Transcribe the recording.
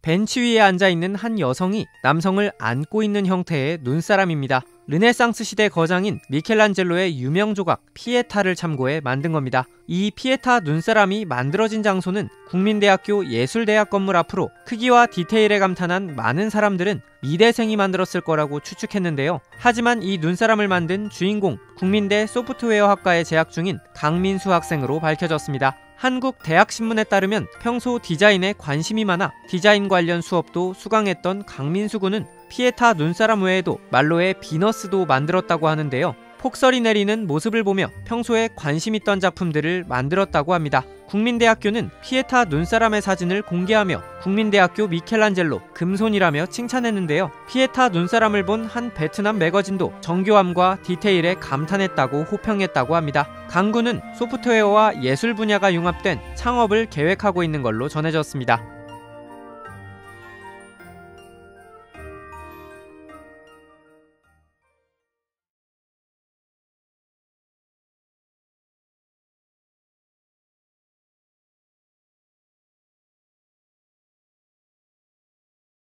벤치 위에 앉아있는 한 여성이 남성을 안고 있는 형태의 눈사람입니다. 르네상스 시대 거장인 미켈란젤로의 유명 조각 피에타를 참고해 만든 겁니다. 이 피에타 눈사람이 만들어진 장소는 국민대학교 예술대학 건물 앞으로 크기와 디테일에 감탄한 많은 사람들은 미대생이 만들었을 거라고 추측했는데요. 하지만 이 눈사람을 만든 주인공, 국민대 소프트웨어학과에 재학 중인 강민수 학생으로 밝혀졌습니다. 한국대학신문에 따르면 평소 디자인에 관심이 많아 디자인 관련 수업도 수강했던 강민수 군은 피에타 눈사람 외에도 말로의 비너스도 만들었다고 하는데요. 폭설이 내리는 모습을 보며 평소에 관심 있던 작품들을 만들었다고 합니다. 국민대학교는 피에타 눈사람의 사진을 공개하며 국민대학교 미켈란젤로 금손이라며 칭찬했는데요. 피에타 눈사람을 본 한 베트남 매거진도 정교함과 디테일에 감탄했다고 호평했다고 합니다. 강 군은 소프트웨어와 예술 분야가 융합된 창업을 계획하고 있는 걸로 전해졌습니다.